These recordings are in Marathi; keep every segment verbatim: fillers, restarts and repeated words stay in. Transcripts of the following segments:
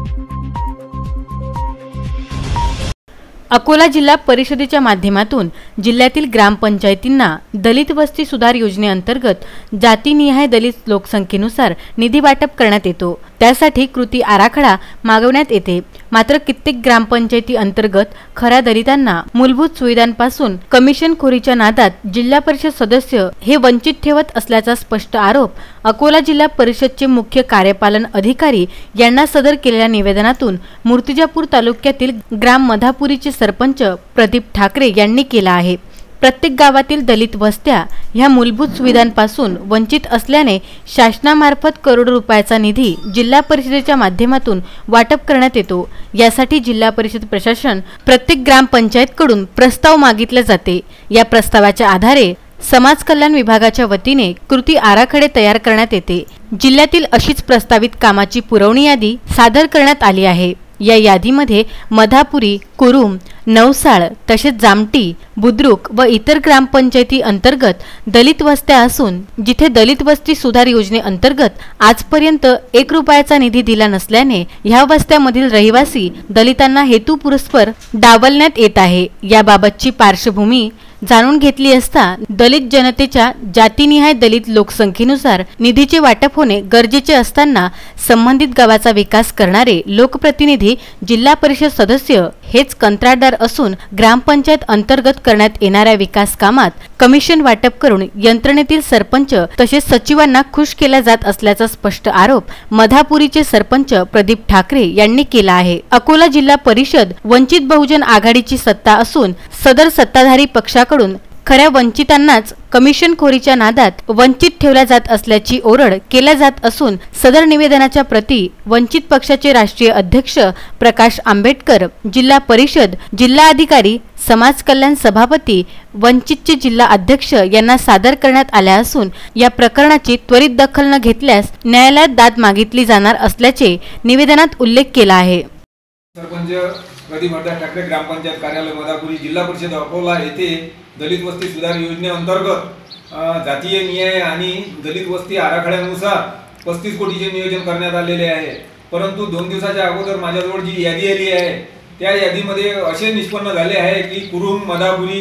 अकोला जिल्हा परिषदेच्या माध्यमातून जिल्ह्यातील ग्रामपंचायतींना दलित वस्ती सुधार योजनेअंतर्गत जातीनिहाय दलित लोकसंख्येनुसार निधी वाटप करण्यात येतो। त्यासाठी कृती आराखडा मागवण्यात येते। मात्र कित्येक ग्रामपंचायती अंतर्गत खऱ्या दलितांना मूलभूत सुविधांपासून कमिशनखोरीच्या नादात जिल्हा परिषद सदस्य हे वंचित ठेवत असल्याचा स्पष्ट आरोप अकोला जिल्हा परिषदचे मुख्य कार्यपालन अधिकारी यांना सदर केलेल्या निवेदनातून मूर्तिजापूर तालुक्यातील ग्राम मधापुरीचे सरपंच प्रदीप ठाकरे यांनी केला आहे। प्रत्येक गावातील दलित वस्त्या ह्या मूलभूत सुविधांपासून वंचित असल्याने शासनामार्फत करोडो रुपयाचा निधी जिल्हा परिषदेच्या माध्यमातून वाटप करण्यात येतो। यासाठी जिल्हा परिषद प्रशासन प्रत्येक ग्रामपंचायतकडून प्रस्ताव मागितले जाते। या प्रस्तावाच्या आधारे समाज कल्याण विभागाच्या वतीने कृती आराखडे तयार करण्यात येते। जिल्ह्यातील अशीच प्रस्तावित कामाची पुरवणी यादी सादर करण्यात आली आहे। या यादीमध्ये मधापुरी, कुरुम, नवसाळ तसेच जामटी, बुद्रुक व इतर ग्रामपंचायती अंतर्गत दलित वस्त्या असून जिथे दलित वस्ती सुधार योजनेअंतर्गत आजपर्यंत एक रुपयाचा निधी दिला नसल्याने ह्या वस्त्यामधील रहिवासी दलितांना हेतुपुरस्पर डावलण्यात येत आहे। याबाबतची पार्श्वभूमी जाणून घेतली असता दलित जनतेच्या जातीनिहाय दलित लोकसंख्येनुसार निधीचे वाटप होणे गरजेचे असताना संबंधित गावाचा विकास करणारे लोकप्रतिनिधी जिल्हा परिषद सदस्य हेच कंत्राटदार असून ग्रामपंचायत अंतर्गत करण्यात येणाऱ्या विकास कामात कमिशन वाटप करून यंत्रणेतील सरपंच तसेच सचिवांना खुश केला जात असल्याचा स्पष्ट आरोप मधापुरीचे सरपंच प्रदीप ठाकरे यांनी केला आहे। अकोला जिल्हा परिषद वंचित बहुजन आघाडीची सत्ता असून सदर सत्ताधारी पक्षाकडून खऱ्या वंचितांनाच कमिशनखोरीच्या नादात वंचित ठेवल्या जात असल्याची ओरड केल्या जात असून सदर निवेदनाच्या प्रती वंचित पक्षाचे राष्ट्रीय अध्यक्ष प्रकाश आंबेडकर, जिल्हा परिषद, जिल्हा अधिकारी, समाज कल्याण सभापती, वंचितचे जिल्हा अध्यक्ष यांना सादर करण्यात आल्या असून या प्रकरणाची त्वरित दखल न घेतल्यास न्यायालयात दाद मागितली जाणार असल्याचे निवेदनात उल्लेख केला आहे। सरपंच प्रदीप ठाकरे, ग्रामपंचायत कार्यालय मधापुरी, जिल्हा परिषद अकोला येथे दलित वस्ती सुधार योजनेअंतर्गत जातीय न्याय आणि दलित वस्ती आराखड्यानुसार पस्तीस कोटीचे नियोजन करण्यात आलेले आहे। परंतु दोन दिवसाच्या अगोदर माझ्याजवळ जी यादी आली आहे त्या यादीमध्ये असे निष्पन्न झाले आहे की कुरुम, मधापुरी,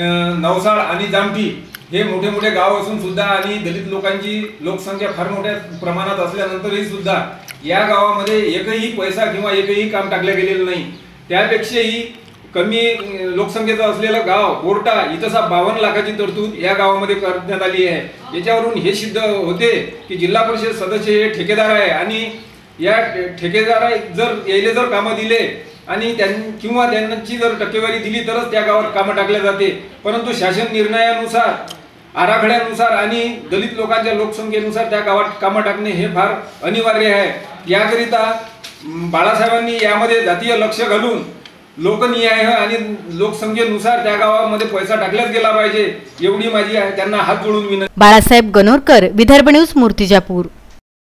नवसाळ आणि जामठी हे मोठे मोठे गाव असून सुद्धा आणि दलित लोकांची लोकसंख्या फार मोठ्या प्रमाणात असल्यानंतरही सुद्धा या गावामध्ये एकही पैसा किंवा एकही काम टाकले गेलेले नाही। त्यापेक्षाही कमी लोकसंख्येचा असलेलं गाव बोर्टा इथं बावन्न लाखाची तरतूद या गावामध्ये करण्यात आली आहे। याच्यावरून हे सिद्ध होते की जिल्हा परिषद सदस्य हे ठेकेदार आहे आणि या ठेकेदार जर यायले जर कामं दिले आणि त्यां किंवा त्यांची जर टक्केवारी दिली तरच त्या गावात कामं टाकल्या जाते। परंतु शासन निर्णयानुसार, आराखड्यानुसार आणि दलित लोकांच्या लोकसंख्येनुसार त्या गावात कामं टाकणे हे फार अनिवार्य आहे। याकरिता बाळासाहेबांनी यामध्ये जातीय लक्ष घालून लोकनियाय आणि लोकसंख्येनुसार त्या गावामध्ये पैसा टाकलाच गेला पाहिजे एवढी माझी त्यांना हात जोडून विनंती। बाळासाहेब गणोरकर, विदर्भ न्यूज, मूर्तिजापूर।